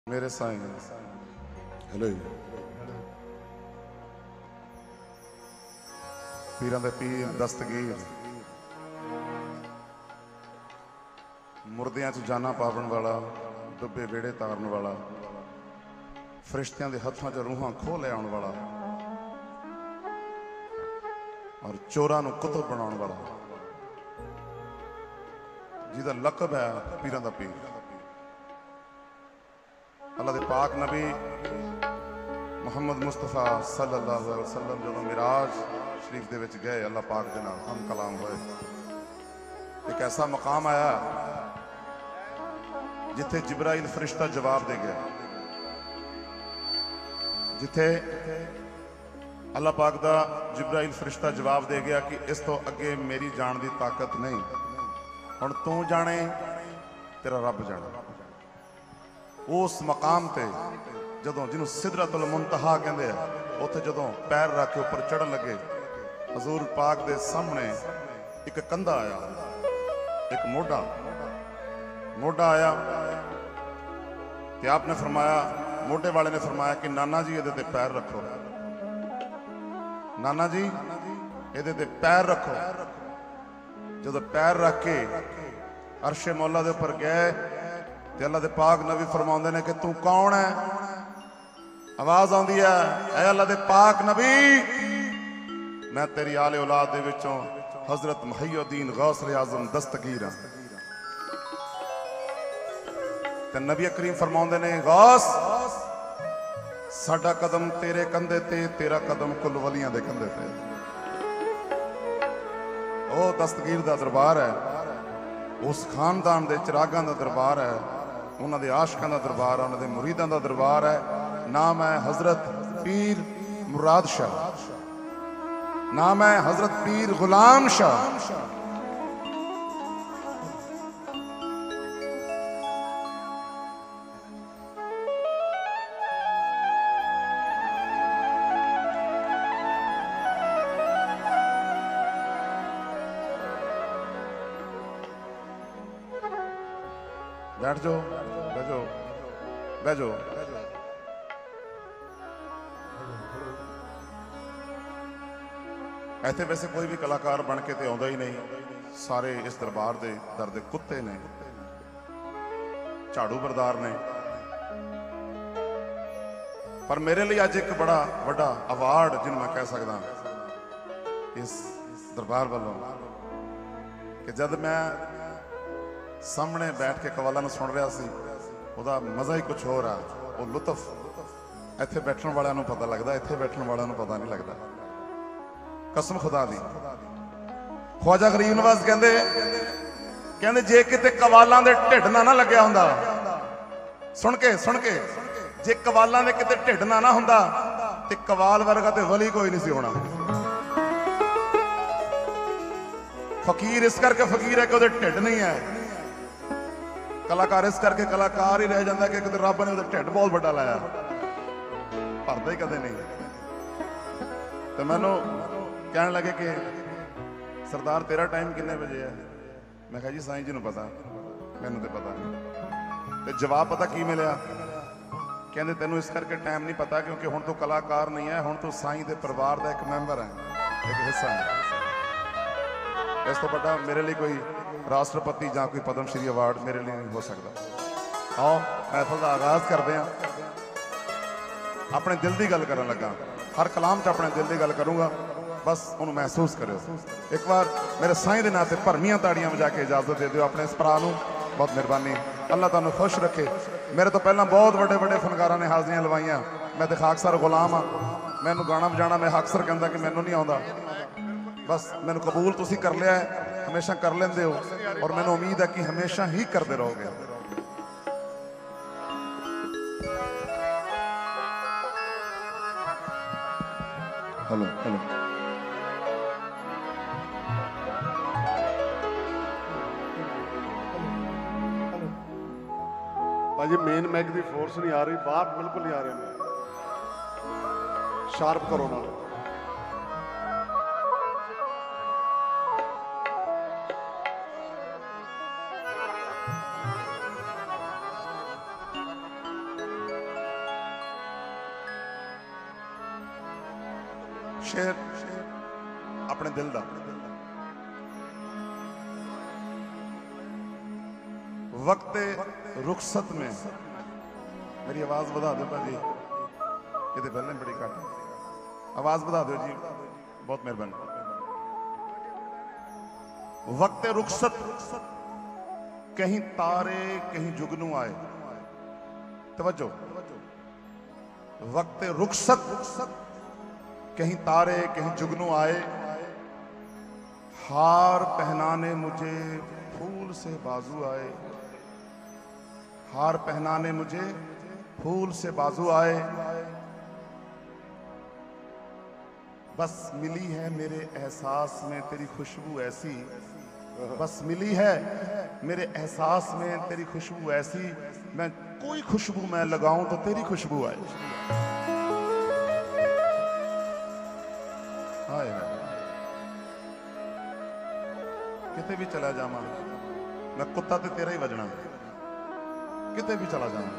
मेरे साईं हेलो पीरां दे पीर दस्तगीर मुर्दियां च जाना पावन वाला डुबे बेड़े तारन वाला फरिश्तियां दे हत्थां च रूहां खोह ले आउण वाला और चोरां नूं कुतुब बनाउण वाला जिहदा लकब है पीरां दा पीर। अल्लाह दे पाक नबी मुहम्मद मुस्तफा सल्लल्लाहु अलैहि वसल्लम जो मिराज शरीफ दे विच गए अल्लाह पाक दे नाल हम कलाम होए। एक ऐसा मकाम आया जिथे जिब्राइल फरिश्ता जवाब दे गया, जिथे अल्लाह पाक दा जिब्राइल फरिश्ता जवाब दे गया कि इस तो अगे मेरी जान की ताकत नहीं, हुण तू जाने तेरा रब जाने। उस मकाम ते जदों जिन्हों सिदरतुल मुंतहा कहते हैं उत्थे जदों पैर रख के उपर चढ़न लगे हजूर पाक दे सामने एक कंधा आया, एक मोढा आया ते आपने फरमाया, मोढे वाले ने फरमाया कि नाना जी इहदे ते पैर रखो, नाना जी इहदे ते पैर रखो। जदों पैर रख के अरशे मौला दे उपर गए ते अल्लाह दे पाक नबी फरमाउंदे ने कि तू कौन है। आवाज आउंदी है, ऐ अल्लाह दे पाक नबी मैं तेरी आले औलाद दे विचों हजरत मुहय्यिद्दीन गौस आज़म दस्तगीर हां। ते नबी करीम फरमाउंदे ने गौस साडा कदम तेरे कंधे ते, तेरा कदम कुल वलियां दे कंधे ते। ओ दस्तगीर दा दरबार है, उस खानदान दे चिरागां दा दरबार है, उन्हां दे आशिकां दा दरबार है, उन्हां दे मुरीदां दा दरबार है। नाम है हजरत पीर मुराद शाह, नाम है हजरत पीर गुलाम शाह। बैठ जाओ, बैठ जाओ, बैठ जाओ। ऐसे वैसे कोई भी कलाकार बन के तो आउंदा ही नहीं, सारे इस दरबार दे दर दे कुत्ते ने, झाड़ू बरदार ने। पर मेरे लिए अज एक बड़ा वड्डा अवार्ड जिन्हों मैं कह सकदा इस दरबार वालों कि जब मैं सामने बैठ के कवाला सुन रहा सी, उहदा मज़ा ही कुछ हो रहा, वो लुत्फ इत्थे बैठण वालियां नूं पता लगदा, इत्थे बैठण वालियां नूं पता नहीं लगदा। कसम खुदा दी ख्वाजा गरीब नवाज कहंदे जे किते कवालां दे ढिड ना लग्या हुंदा, सुन के जे कवालां दे किते ढिड ना हुंदा ते कवाल वर्गा ते वली कोई नहीं सी होना। फकीर इस करके फकीर है कि उहदे ढिड नहीं है, कलाकार इस करके कलाकार ही रह जाता कि रब ने ढिड बहुत बड़ा लाया, भरदा ही कदे नहीं। तो मैनू कहन लगे कि सरदार तेरा टाइम कितने बजे है? मैं कहा जी साईं जी नूं पता, मैनू तो पता नहीं। तो जवाब पता की मिलिया, कहते तेनों इस करके टाइम नहीं पता क्योंकि हुण तू कलाकार नहीं है, हुण तू साईं दे परिवार का एक मैंबर है, एक हिस्सा है। इस तो बड़ा मेरे लिए कोई राष्ट्रपति या कोई पद्म श्री अवार्ड मेरे लिए नहीं हो सकता। आओ महफिल का आगाज करते हैं। अपने दिल की गल करन लगा, हर कलाम च अपने दिल की गल करूँगा, बस उन्होंने महसूस करो। एक बार मेरे साईं के नाते भरमियां ताड़ियां बजा के इजाजत दे दो अपने इस भरा नूं, बहुत मेहरबानी। अल्लाह तुहानूं खुश रखे। मेरे तो पहला बहुत बड़े बड़े फनकारां ने हाज़रियां लवाइयां, मैं तो खाकसर गुलाम हाँ, मैनू गाना बजाना मैं अक्सर कहता कि मैनू नहीं आता, बस मैनू कबूल तुसीं कर लिया है, हमेशा कर लेंदे हो और मैनू उम्मीद है कि हमेशा ही करते रहोगे। हेलो हेलो भाजी मेन मैग की फोर्स नहीं आ रही, बाहर बिल्कुल नहीं आ रहे हैं, शार्प करो ना। शेर अपने दिल दा। वक्त रुखसत में, मेरी आवाज बढ़ा दो भाजी, ये पहले बड़ी घट, आवाज बढ़ा दो जी, बहुत मेहरबानी। वक्त रुखसत कहीं तारे कहीं जुगनू आए, तवज्जो, वक्त रुखसत कहीं तारे कहीं जुगनू आए, हार पहनाने मुझे फूल से बाजू आए, हार पहनाने मुझे फूल से बाजू आए, बस मिली है मेरे एहसास में तेरी खुशबू ऐसी, बस मिली है मेरे एहसास में तेरी खुशबू ऐसी, मैं कोई खुशबू मैं लगाऊं तो तेरी खुशबू आए। हाय हाय, किते भी चला जावा मैं कुत्ता ते तेरा ही वजना, किते भी चला जावा।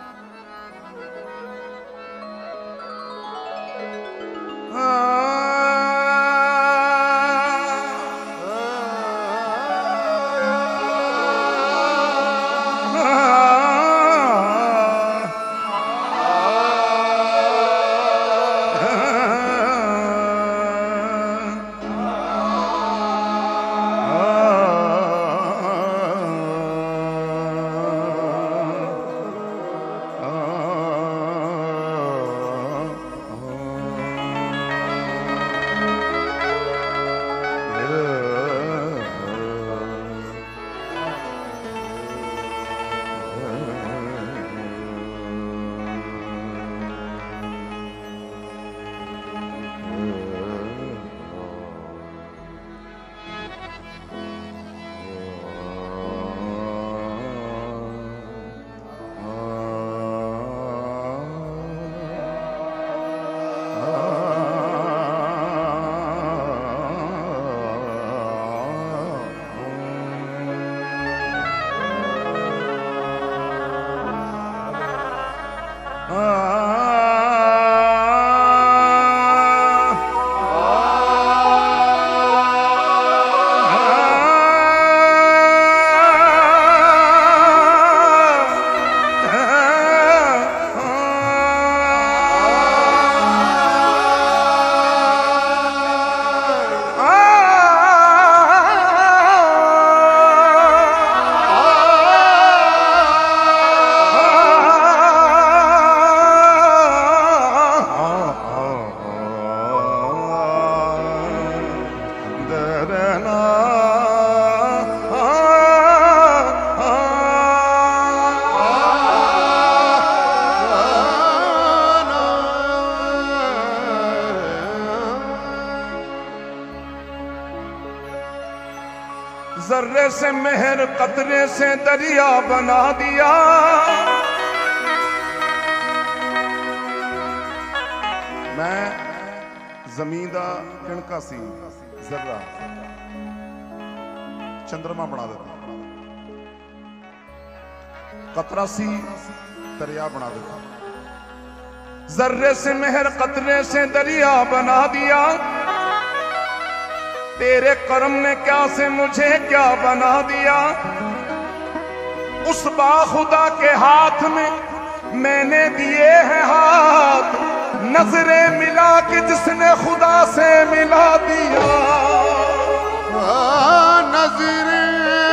जर्रे से मेहर कतरे से दरिया बना दिया, मैं जमीन दा किणका सी जर्रा चंद्रमा बना देता, कतरा सी दरिया बना देता, जर्रे से मेहर कतरे से दरिया बना दिया, तेरे करम ने क्या से मुझे क्या बना दिया, उस बाखुदा के हाथ में मैंने दिए हैं हाथ, नजरें मिला के जिसने खुदा से मिला दिया, नजरें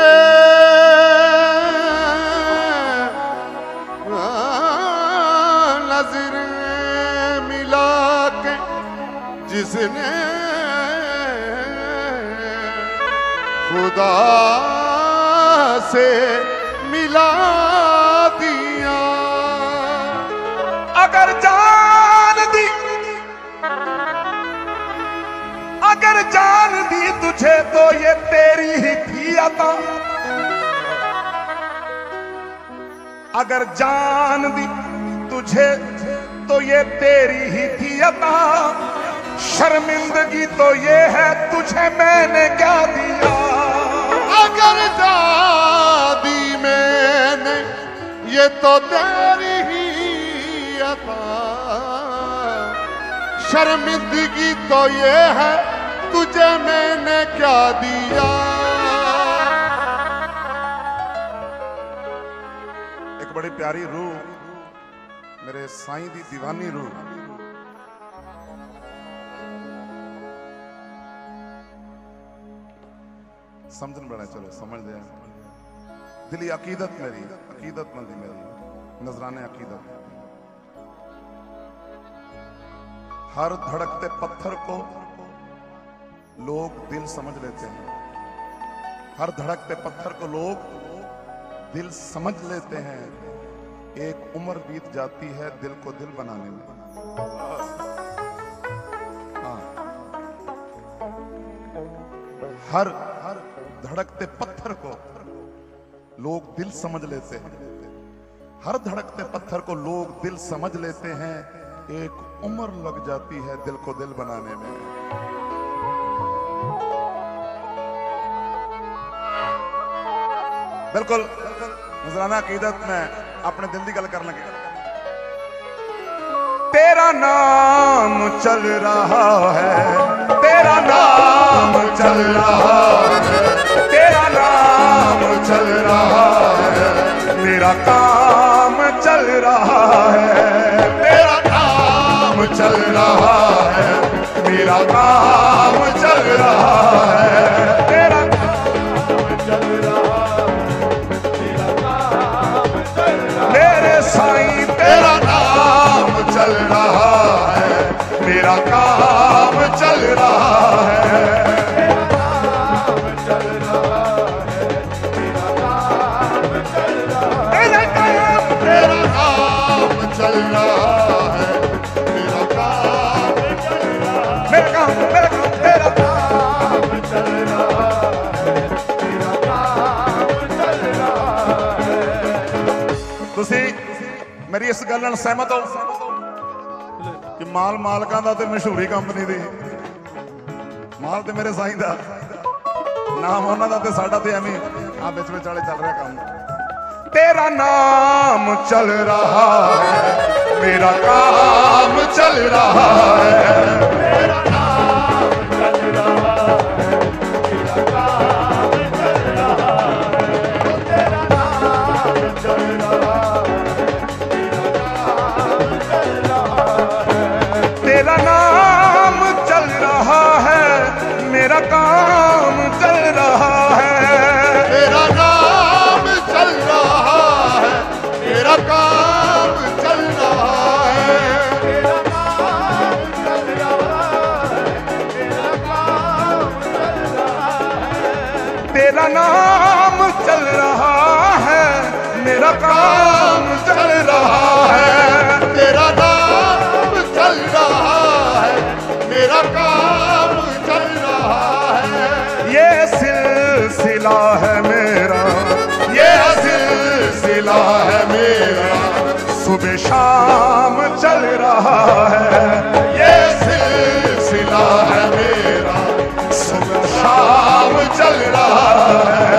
मिला के जिसने खुदा से मिला दिया, अगर जान दी, अगर जान दी तुझे तो ये तेरी ही थी अता, अगर जान दी तुझे तो ये तेरी ही थी अता, शर्मिंदगी तो ये है तुझे मैंने क्या दिया, अगर दादी मैंने ये तो तेरी ही अता, शर्मिंदगी तो ये है तुझे मैंने क्या दिया। एक बड़ी प्यारी रूह, मेरे साईं दी दीवानी रूह, समझन बड़ा, चलो समझ दे। दिली अकीदत मेरी, अकीदत मंदी मेरी, नजराने अकीदत। हर धड़कते पत्थर को लोग दिल समझ लेते हैं, हर धड़कते पत्थर को लोग दिल समझ लेते हैं। एक उम्र बीत जाती है दिल को दिल बनाने में। हाँ। हर धड़कते पत्थर को लोग दिल समझ लेते हैं, हर धड़कते पत्थर को लोग दिल समझ लेते हैं। एक उम्र लग जाती है दिल को दिल बनाने में। बिल्कुल नजराना अकीदत में अपने दिल की गल कर लगे। तेरा नाम चल रहा है, तेरा नाम चल रहा है, तेरा नाम चल रहा है, मेरा काम चल रहा है। तेरा नाम चल रहा है, मेरा काम चल रहा है। तेरा नाम चल रहा है, मेरा काम चल रहा है। मेरे साईं तेरा नाम चल रहा है, मेरा काम चल रहा है। तेरा नाम चल रहा है, मेरा काम चल रहा है। तेरा नाम चल रहा है, मेरा काम चल रहा है। मेरा काम तेरा नाम चल रहा है, मेरा काम चल रहा है। तुसी मेरी इस गल नाल सहमत हो कि माल मालकां दा ते मशहूरी कंपनी दी, माल ते मेरे साईं दा, नाम उन्हां दा ते साडा ते एवें आ विच विचाले चल रहा काम। तेरा नाम चल रहा है, मेरा काम चल रहा है। तेरा नाम चल रहा है, मेरा काम चल रहा है। तेरा नाम चल रहा है, मेरा काम चल रहा है। तेरा नाम चल रहा है, मेरा काम चल रहा है। तेरा नाम चल रहा है, मेरा काम चल रहा है। तेरा नाम चल रहा है, मेरा काम चल रहा है। तेरा नाम चल रहा है, मेरा काम चल रहा है। तेरा नाम चल रहा है, मेरा काम चल रहा है। ये सिलसिला है मेरा, ये सिलसिला है मेरा, सुबह शाम चल रहा है। ये सिलसिला है मेरा, सुबह शाम चल रहा है।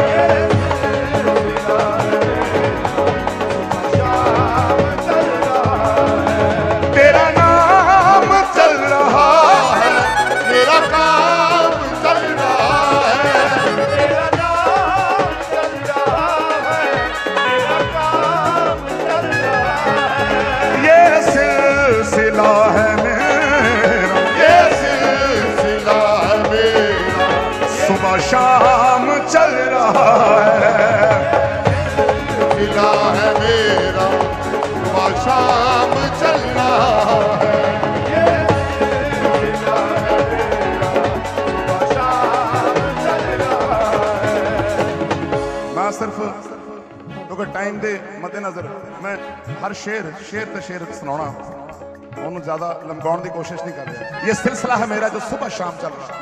तेरा नाम चल रहा है, मेरा काम चल रहा है। तेरा नाम चल रहा है, मेरा काम चल रहा है। ये सिलसिला है मेरा, ये सिलसिला है मेरा, सुबह शाम चल रहा है। सिलसिला है मेरा, सुबह शाम चल रहा है। मैं सिर्फ क्योंकि टाइम के मद्देनजर मैं हर शेर ते शेर सुनाना, उन्होंने ज्यादा लंबाउण की कोशिश नहीं कर रहा। ये सिलसिला है मेरा जो सुबह शाम चल रहा है।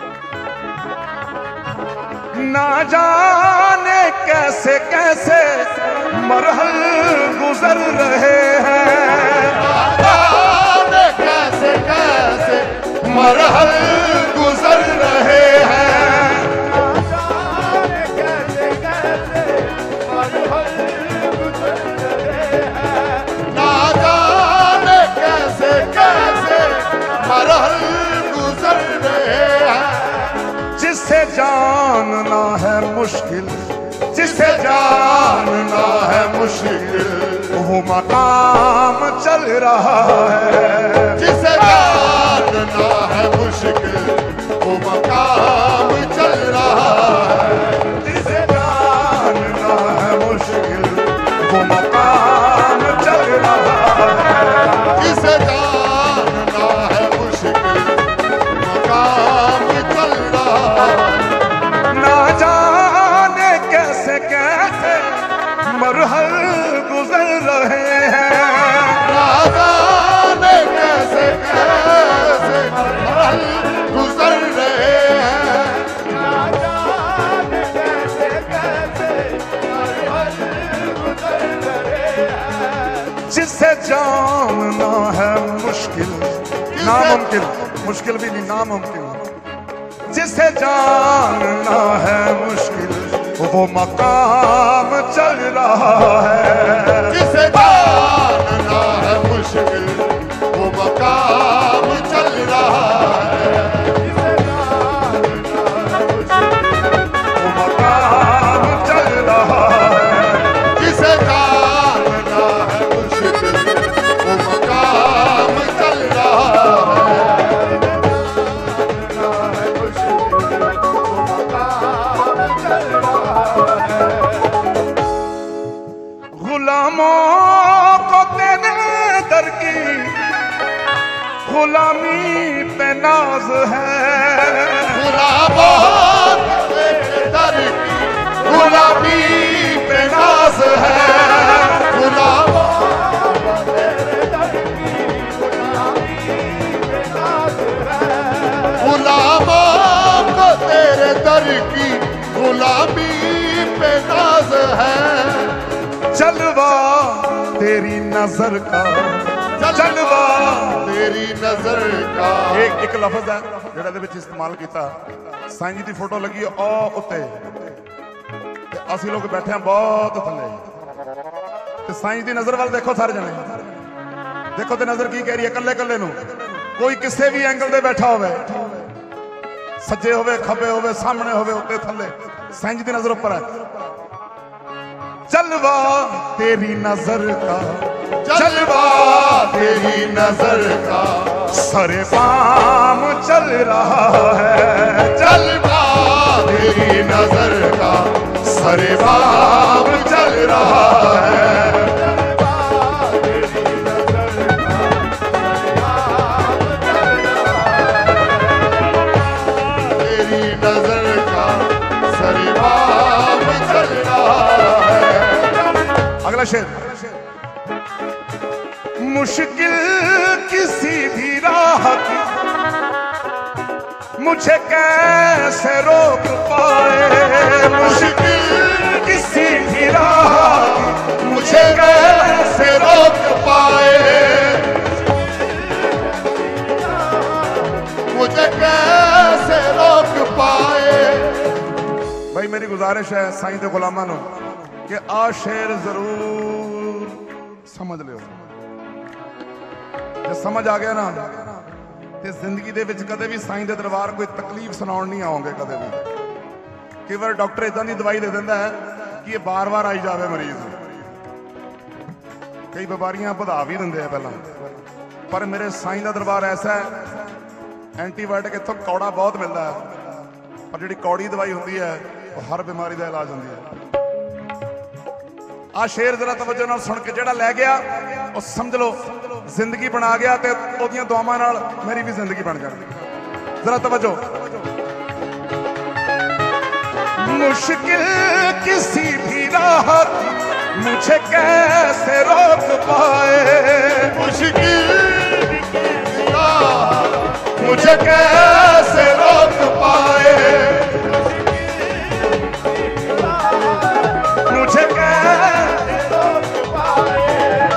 ना जाने कैसे कैसे मरहल गुजर रहे हैं, ना जाने कैसे कैसे मरहल गुजर रहे हैं। ना जाने कैसे कैसे मरहल गुजर रहे हैं। ना जाने कैसे कैसे जानना है मुश्किल, जिसे जानना है मुश्किल, वो मकाम चल रहा है। जिसे जानना है मुश्किल, वो मकाम चल रहा है। जिसे जानना है मुश्किल, वो मकाम चल रहा है। जिसे जानना है मुश्किल, मकाम चल रहा है। ना जाने कैसे कैसे मरहल गुजर रहे हैं, ना जाने कैसे कैसे मरहल गुजर रहे हैं। ना जाने कैसे कैसे मरहल गुजर रहे हैं। जिसे जानना है मुश्किल, नामुमकिन, मुश्किल भी नहीं नामुमकिन, जिसे जानना है मुश्किल, वो मकाम चल रहा है। जिसे जानना है मुश्किल, वो मकाम चल रहा है। जिसे जानना है मुश्किल, वो मकाम चल रहा है। जिसे जानना है मुश्किल, वो मकाम चल रहा है। गुलामों को तेरे दर की गुलामी पे नाज है। गुलामों तेरे दर की गुलामी पे नाज है। गुलामों तेरे दर की गुलामी पे नाज है। गुलामों को तेरे दर की गुलामी पे नाज है। जलवा तेरी नजर का, जलवा तेरी नजर का। एक लफ्ज है ਜਿਹੜਾ ਦੇ ਵਿੱਚ ਇਸਤੇਮਾਲ ਕੀਤਾ। ਸਾਈਂ ਜੀ ਦੀ ਫੋਟੋ ਲੱਗੀ ਉਹ ਉੱਤੇ ਤੇ ਅਸੀਂ ਲੋਕ ਬੈਠੇ ਆ ਬਹੁਤ ਥੱਲੇ ਤੇ ਸਾਈਂ ਦੀ ਨਜ਼ਰ ਵੱਲ ਦੇਖੋ ਸਾਰੇ ਜਣੇ, ਦੇਖੋ ਤੇ ਨਜ਼ਰ ਕੀ ਕਹਿ ਰਹੀ ਹੈ ਕੱਲੇ ਕੱਲੇ ਨੂੰ। ਕੋਈ ਕਿਸੇ ਵੀ ਐਂਗਲ ਤੇ ਬੈਠਾ ਹੋਵੇ, ਸੱਜੇ ਹੋਵੇ ਖੱਬੇ ਹੋਵੇ ਸਾਹਮਣੇ ਹੋਵੇ ਉੱਤੇ ਥੱਲੇ, ਸਾਈਂ ਜੀ ਦੀ ਨਜ਼ਰ ਉੱਪਰ ਹੈ। जलवा तेरी नजर का, जलवा तेरी नजर का। सरे पाम चल रहा है। जलवा तेरी नजर का। सरे पाम चल रहा है। जलवा तेरी नजर का। तेरी नजर का सरे पाम चल रहा है। अगला शेर, मुश्किल किसी भी राह की मुझे कैसे रोक पाए। मुश्किल किसी भी राह की मुझे कैसे रोक पाए। मुझे कैसे रोक पाए। भाई मेरी गुजारिश है साईं दे गुलामां नूं कि आ शेर जरूर समझ लियो। जे समझ आ गया ना ਤੇ ਜ਼ਿੰਦਗੀ ਦੇ ਵਿੱਚ ਕਦੇ ਵੀ ਸਾਈਂ ਦੇ ਦਰਬਾਰ ਕੋਈ ਤਕਲੀਫ ਸੁਣਾਉਣ ਨਹੀਂ ਆਉਂਗੇ ਕਦੇ ਵੀ। ਕਈ ਵਾਰ ਡਾਕਟਰ ਇਦਾਂ ਦੀ ਦਵਾਈ ਦੇ ਦਿੰਦਾ ਹੈ ਕਿ ਇਹ ਬਾਰ-ਬਾਰ ਆਈ ਜਾਵੇ ਮਰੀਜ਼। ਕਈ ਬਿਮਾਰੀਆਂ ਵਧਾ ਵੀ ਦਿੰਦੇ ਆ ਪਹਿਲਾਂ, ਪਰ ਮੇਰੇ ਸਾਈਂ ਦਾ ਦਰਬਾਰ ਐਸਾ ਹੈ ਐਂਟੀਬਾਇਓਟਿਕ ਇੱਥੋਂ ਕੌੜਾ ਬਹੁਤ ਮਿਲਦਾ ਹੈ, ਪਰ ਜਿਹੜੀ ਕੌੜੀ ਦਵਾਈ ਹੁੰਦੀ ਹੈ ਉਹ ਹਰ ਬਿਮਾਰੀ ਦਾ ਇਲਾਜ ਹੁੰਦੀ ਹੈ। ਆ ਸ਼ੇਰ ਜ਼ਰਾ ਤਵੱਜੋ ਨਾਲ ਸੁਣ ਕੇ ਜਿਹੜਾ ਲੈ ਗਿਆ ਉਹ ਸਮਝ ਲਓ ਜ਼ਿੰਦਗੀ ਬਣਾ ਗਿਆ ਤੇ ਉਹਦੀਆਂ ਦੁਆਵਾਂ ਨਾਲ ਮੇਰੀ ਵੀ ਜ਼ਿੰਦਗੀ ਬਣ ਜਾਣੀ। ਜ਼ਰਾ ਤਵੱਜੋ। मुश्किल किसी भी राह मुझे कैसे रोक पाए। मुश्किल मुझे कैसे रोक पाए। मुझे कैसे रोक पाए।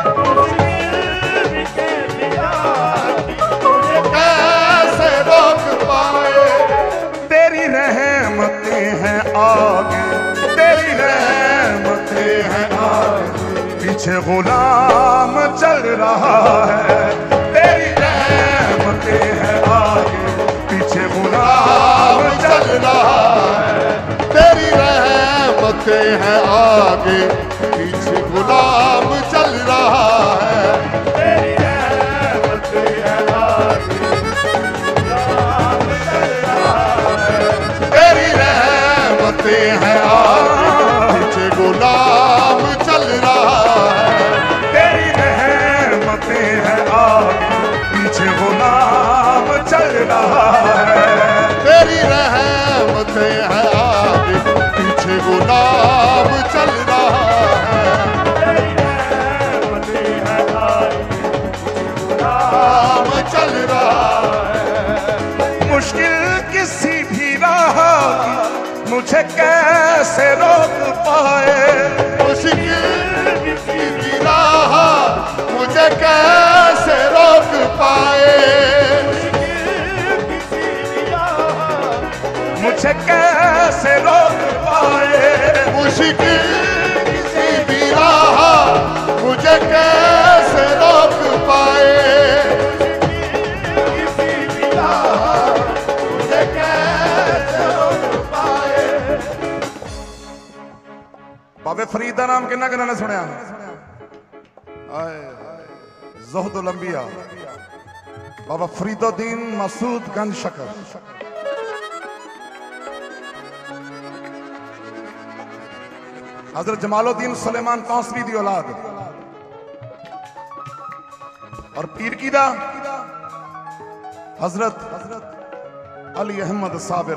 मुझे कैसे रोक पाए। तेरी रहमतें हैं आगे, तेरी रहमतें हैं आगे, पीछे गुलाम चल रहा है। तेरी रहमतें हैं आगे, पीछे गुलाम चल रहा है। रहमतें हैं आगे पीछे गुलाम चल रहा है। तेरी रहमतें हैं आगे गुलाम चल रहा है। तेरी रहमतें हैं आगे पीछे गुलाम चल रहा है। तेरी रहमतें हैं आगे पीछे गुलाम चल रहा है। तेरी रहमतें हैं आगे पीछे गुलाम चल रहा है। तेरी रहमतें हैं आगे गुलाम चल रहा है। मुश्किल किसी भी राह की मुझे कैसे रोक पाए। मुश्किल किसी भी राह मुझे कैसे रोक पाए। मुझे कैसे रोक पाए। मुश्किल किसी भी राह मुझे कैसे रोक पाए। किसी भी राह मुझे कैसे रोक पाए। बाबे फरीद का नाम किन्ना किन्ना ने सुनिया? ज़ुहद लंबिया बाबा फरीदुद्दीन मसूद गंज शकर। हजरत जमालुद्दीन सुलेमान कौसवी दी औलाद और पीर की दा हजरत अली अहमद साबिर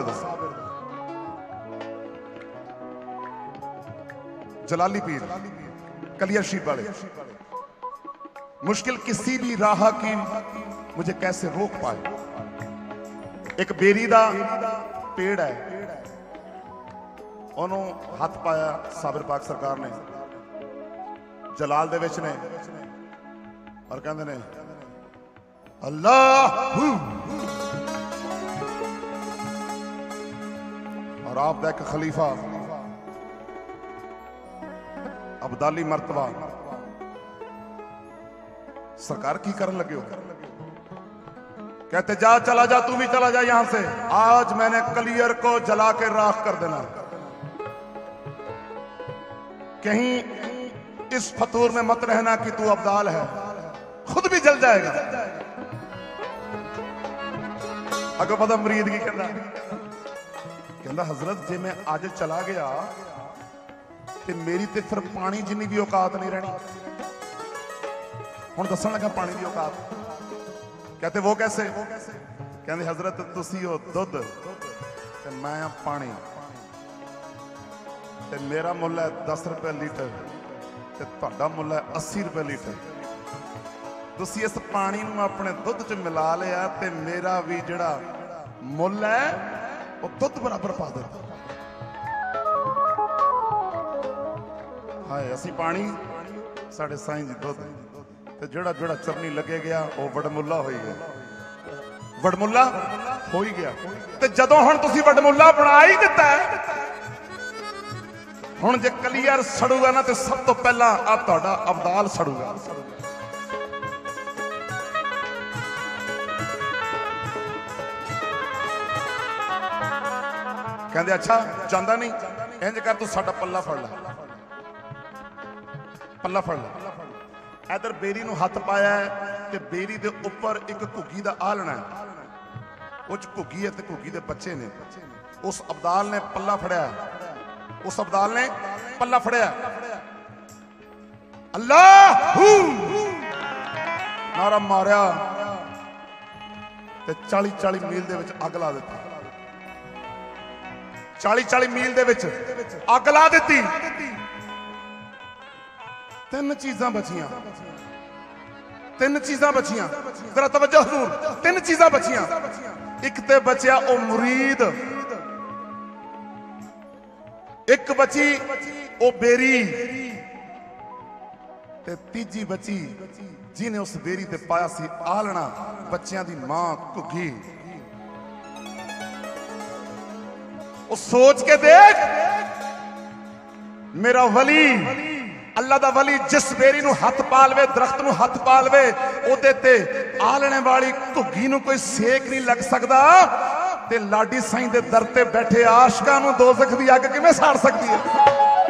जलाली पीर कलियर शीप वाले। मुश्किल किसी भी राह की मुझे कैसे रोक पाए। एक बेरी दा पेड़ है, उन्होंने हाथ पाया साबिर पाक सरकार ने जलाल दे विच ने और कहंदे ने अल्लाह। और आप दा एक खलीफा अब्दाली मर्तबा सरकार की करन लगे हो? कहते जा चला जा, तू भी चला जा यहां से। आज मैंने कलियर को जला के राख कर देना। कहीं इस फतूर में मत रहना कि तू अब्दाल है, खुद भी जल जाएगा। अगर पता मरीद की कहता हजरत जे मैं आज चला गया ते मेरी ते फिर पानी जिन्नी भी औकात नहीं रहनी। हुण दसन लगा पानी की औकात। कहते वो कैसे? कहते हजरत तुसी हो दुध ते मैं पानी ते मेरा मुल है 10 रुपए लीटर ते तुहाडा मुल है 80 रुपए लीटर। तुसी इस पानी नूं अपने दुध च मिला लिया ते मेरा भी जिहड़ा मुल है वो दुध बराबर पा दे। हाय असी पानी साढ़े साईं जी दुध ते जिहड़ा जिहड़ा चरनी लगे गया वो वडमुला हो गया। वडमुला हो ही गया ते जदों हुण तुसी वडमुला बना ही दिता है। हुण जे कलियर सड़ूगा ना तो सब तो पहला आ तुहाडा अब्दाल सड़ूगा। कहंदे अच्छा जांदा नहीं, इंज कर तू साडा पल्ला फड़ ला। पल्ला फड़ ला। इधर बेरी नूं हथ पाया है ते बेरी दे उपर एक घुग्गी दा आलना है, उस घुग्गी है ते घुग्गी दे बच्चे ने। उस अब्दाल ने पल्ला फड़िया, उस अब्दाल ने पल्ला फड़िया। अल्लाह नारा मारिया ते 40-40 मील दे विच अग ला दी। 40-40 मील दे विच अग ला दी। 3 चीजां बचियां, 3 चीजां बचियां। जरा तवज्जो हुजूर, 3 चीजां बचियां। एक ते बचिया ओ मुरीद, एक बची ओ बेरी ते तीजी बची जिन्हें उस बेरी ते पाया सी आलना, बच्चियां दी मां घुग्गी। ओ सोच के देख, मेरा वली अल्लाह दा वली जिस बेरी नूं हथ पा लवे, दरख्त नूं हथ पा लवे, ओदे ते आलने वाली घुग्गी नूं कोई सेक नहीं लग सकदा ते लाडी साईं दे दर ते बैठे आशकां नूं दोज़ख दी अग किवें साड़ सकदी है?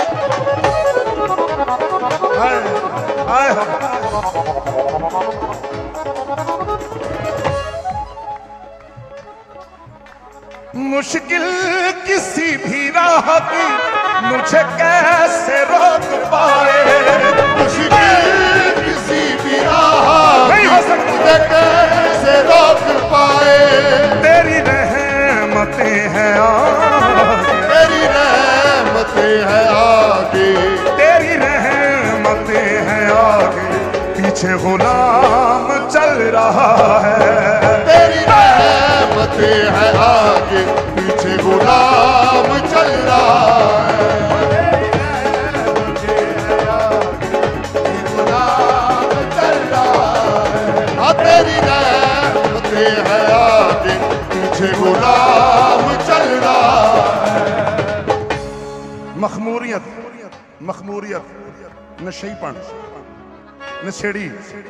मुश्किल किसी भी राह की मुझे कैसे रोक पाए, मुश्किल किसी भी राह नहीं हो सकती मुझे कैसे रोक पाए। तेरी रहमतें हैं आगे, तेरी रहमतें हैं आगे, तेरी रहमतें हैं आगे, पीछे गुलाम चल रहा है। तेरी रहमतें हैं आगे, पीछे गुलाम चल रहा है। तेरी रहमतें हैं आगे, पीछे गुलाम चल रहा है। मखमूरियत, मखमूरियत, नशेपन, नशेड़ी,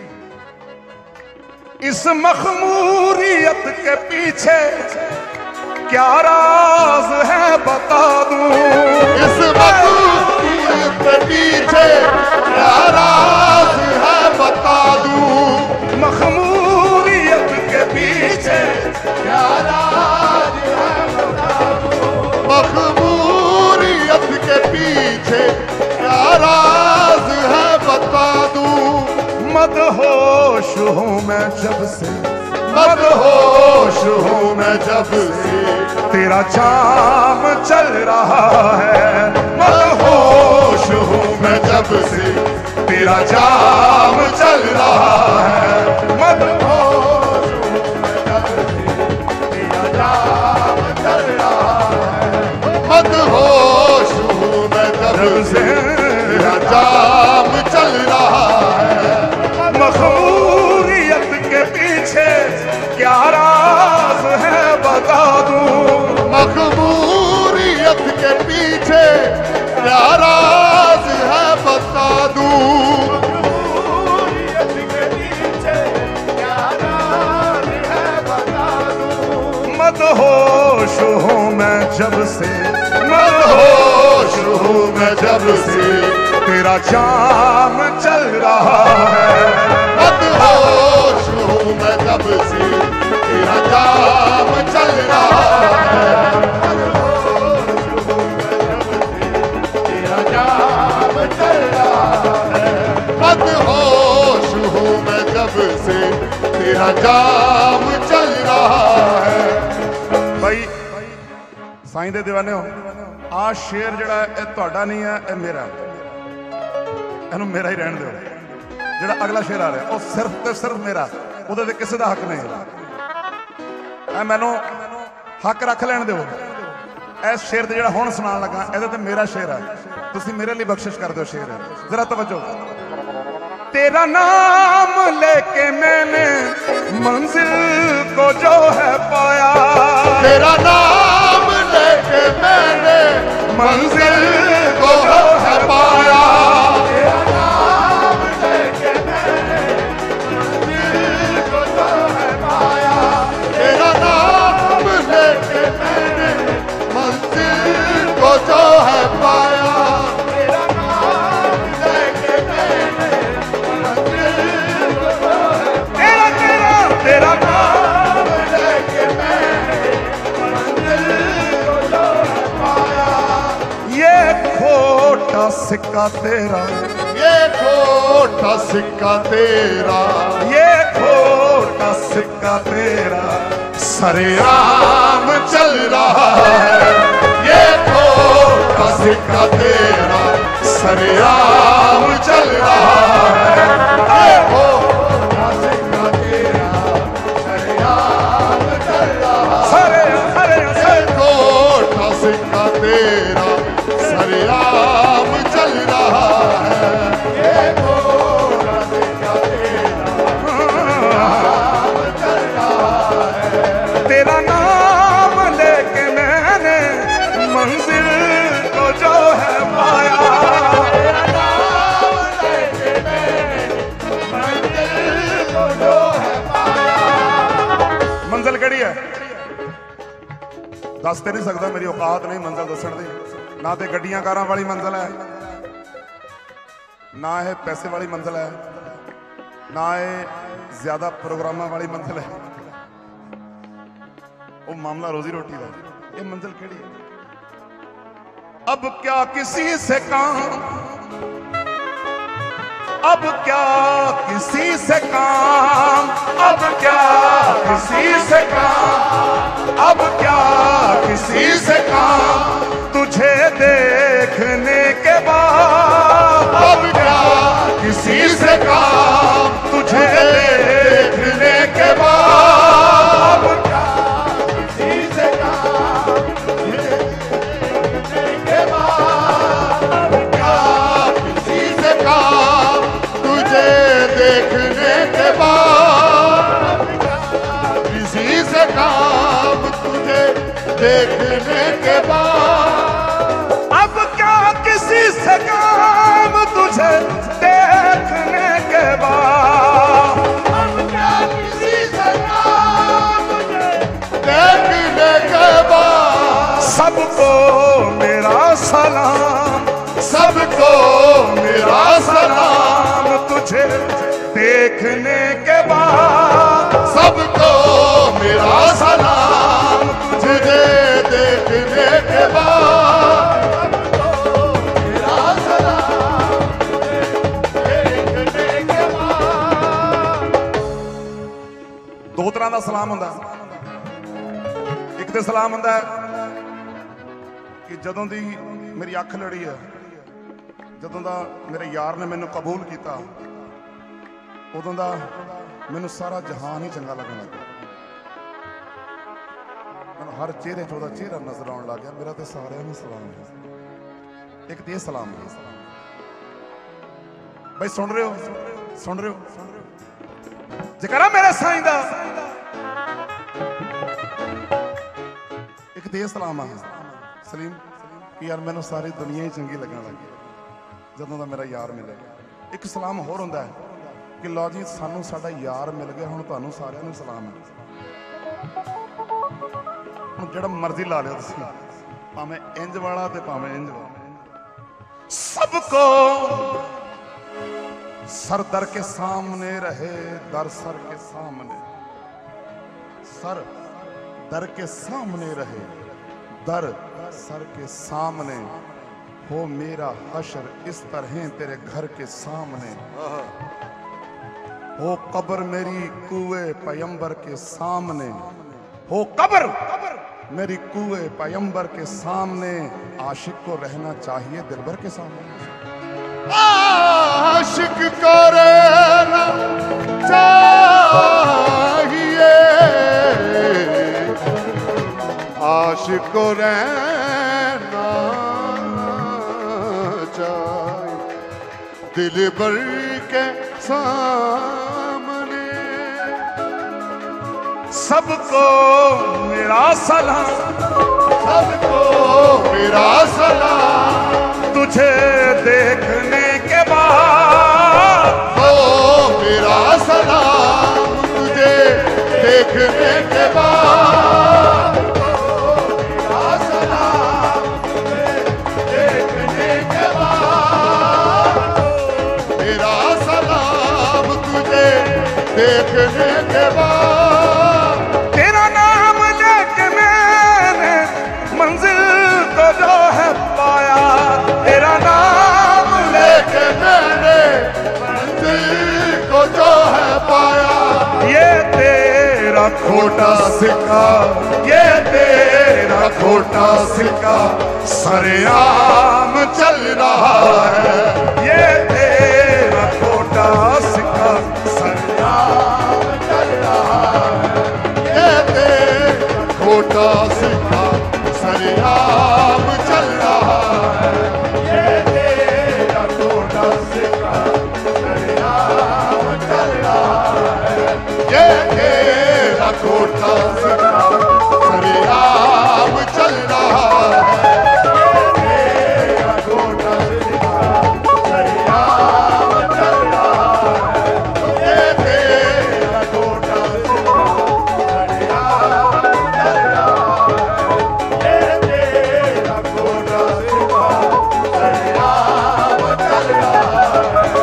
इस मखमूरियत के पीछे क्या राज है बता दूं। इस मखमूरियत के पीछे क्या राज है बता दूं। मखमूरियत के पीछे क्या राज है बता दूं। मखमूरियत के पीछे क्या राज है बता दूं। मदहोश हूँ मैं जब से, मदहोश हूँ मैं जब से, तेरा जाम चल रहा है। मदहोश हूँ मैं जब से, तेरा जाम चल रहा है। मदहोश हूँ मैं जब से, तेरा जाम चल रहा है। मदहोश हूँ मैं जब से, तेरा जाम चल रहा है। मखमूरियत के पीछे क्या राज है बता दूं। मखमूरियत के पीछे क्या राज है बता दूं। मखमूरियत के पीछे क्या राज है बता दूं। मदहोश हूँ मैं जब से, मदहोश हूँ मैं जब से, तेरा जाम चल रहा है। मदहोश हूँ मैं जब से, तेरा जाम चल रहा है। तेरा जाम चल रहा है। मदहोश हूँ मैं जब से, तेरा जाम चल रहा है। भाई साईं दे दीवाने हो, आ शेर जड़ा है ਤੁਹਾਡਾ नहीं है, ਇਹ मेरा है। ਇਹਨੂੰ मेरा ही रहन दो। ਜਿਹੜਾ अगला शेर आ रहा है ਉਹ सिर्फ ਤੇ सिर्फ मेरा, ਉਹਦੇ ਤੇ ਕਿਸੇ ਦਾ ਹੱਕ ਨਹੀਂ। ਐ ਮੈਨੂੰ ਹੱਕ ਰੱਖ ਲੈਣ ਦਿਓ। ਇਸ शेर ਤੇ ਜਿਹੜਾ ਹੁਣ ਸੁਣਾਉਣ ਲੱਗਾ ਇਹਦੇ ਤੇ मेरा शेर है, ਤੁਸੀਂ ਮੇਰੇ ਲਈ ਬਖਸ਼ਿਸ਼ कर दो। शेर है, जरा तवज्जो। तेरा नाम लेके मैंने मंजिल को जो है पाया, तेरा नाम लेके मैंने मंजिल को जो है पाया। तेरा नाम लेके मैंने मंजिल को जो है पाया। तेरा नाम लेके मैंने मंजिल को जो है पाया। तेरा नाम लेके मैंने मंजिल को जो है पाया। तेरा नाम लेके मैंने मंजिल को जो है पाया। ये खोटा सिक्का तेरा, ये खोटा सिक्का तेरा, ये खोटा सिक्का तेरा सरेआम चल रहा है। ये खोटा सिक्का तेरा सरेआम चल रहा है। ये खोटा सिक्का तेरा सरेआम चल रहा है। ये खोटा सिक्का तेरा सरेआम चल रहा है। ये खोटा सिक्का तेरा सरेआम चल रहा है। तेरा नाम लेके मैंने मंजिल को जो है पाया। तेरा नाम लेके मैंने मंजिल को जो है पाया। मंजिल केड़ी है दस ते नहीं सकता, मेरी औकात नहीं मंजिल दसण दी। ना ते गड्डियां कारां वाली मंजिल है, ना ये पैसे वाली मंजिल है, ना ये ज्यादा प्रोग्रामां वाली मंजिल है, वो मामला रोजी रोटी का। ये मंजिल केड़ी है? अब क्या किसी से काम, अब क्या किसी से काम, अब क्या किसी से काम, अब क्या किसी से काम तुझे देखने के बाद, अब क्या किसी से काम तुझे देखने के बाद, अब क्या किसी से काम तुझे देखने के बाद, अब क्या किसी से काम तुझे देखने के बाद, किसी से काम तुझे देखने के बाद, अब क्या किसी से काम तुझे देखने के बाद, अब क्या किसी से काम तुझे देखने के बाद। सबको मेरा सलाम, सबको मेरा सलाम तुझे देखने के बाद, सबको मेरा सलाम तुझे देखने के बाद, सबको मेरा सलाम तुझे देखने के बाद। दो तरह का सलाम हुंदा। एक तो सलाम हुंदा कि जदों दी मेरी अख लड़ी है, जदों दा मेरे यार ने मैनू कबूल किया, उदों दा मैनू सारा जहान ही चंगा लगन लग गया। मैं हर चेहरे च ओहदा चेहरा नजर आउण लग गया। मेरा तो सारिआं नूं सलाम है। एक तो ये सलाम है भाई, सुन रहे हो, सुन रहे हो, जकरा मेरे साईं दा। एक तो ये सलाम है सलीम कि यार मैनू सारी दुनिया ही चंगी लगन लग गई जदों दा मेरा यार मिले। एक सलाम होर हुंदा है कि लो जी सानू साडा यार मिल गया, हुण तुहानू सारिआं नूं सलाम है। हुण जिहड़ा मर्जी ला लिओ तुसीं, भावें इंज वाला ते भावें इंज वाला, सबको सर दर के सामने रहे, दर सर के सामने, सर दर के सामने रहे, दर सर के सामने हो मेरा हशर इस तरह तेरे घर के सामने, हो कब्र मेरी कुए पैगंबर के सामने, हो कब्र मेरी कुए पैगंबर के सामने, आशिक को रहना चाहिए दिलबर के सामने, आशिक को रहना चाहिए, आशिक को रहना चाहिए दिलबर के सामने। सबको मेरा सलाम, सबको मेरा सलाम तुझे देखने के बाद, हो मेरा सलाम तुझे देखने के बाद, हो मेरा सलाम तुझे देखने के बाद, मेरा सलाम तुझे देखने के बाद। तेरा नाम लेके मैंने मंजिल को जो है पाया, तेरा नाम लेके मैंने मंजिल को जो है पाया, ये तेरा खोटा सिक्का, ये तेरा खोटा सिक्का सरेआम चल रहा है, ये तेरा खोटा सिक्का सरेआम चल रहा है, ये तेरा खोटा सिक्का सरेआम चल रहा है, ये तेरा खोटा सिक्का सरेआम चल रहा है, ये तेरा खोटा सिक्का सरेआम चल रहा है, ये तेरा खोटा सिक्का सरेआम चल रहा है, ये तेरा खोटा सिक्का सरेआम चल रहा है, ये तेरा खोटा सिक्का सरेआम चल रहा है।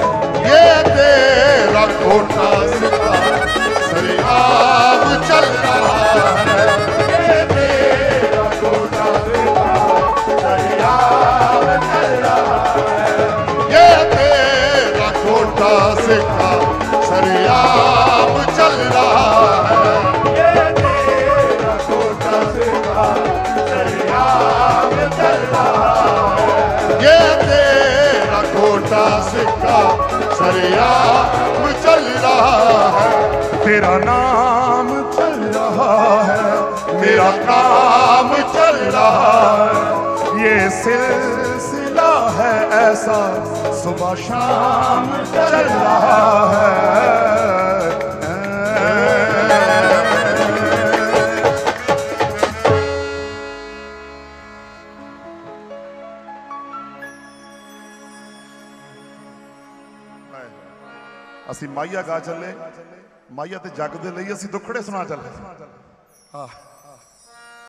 सिक्का सरेआम चल रहा है। ये तेरा खोटा सिक्का सरेआम चल रहा है। ये तेरा खोटा सिक्का सरेआम चल रहा है। ये तेरा खोटा सिक्का सरेआम चल रहा है। ये तेरा खोटा सिक्का सरेआम चल रहा है। तेरा नाम चल रहा है, मेरा काम चल रहा है। ये सिलसिला है ऐसा सुबह शाम चल रहा है। ਅਸੀਂ ਮਾਈਆ ਗਾ ਚੱਲੇ, ਮਾਈਆ ਤੇ ਜੱਗ ਦੇ ਲਈ ਅਸੀਂ ਦੁੱਖੜੇ ਸੁਣਾ ਚੱਲੇ।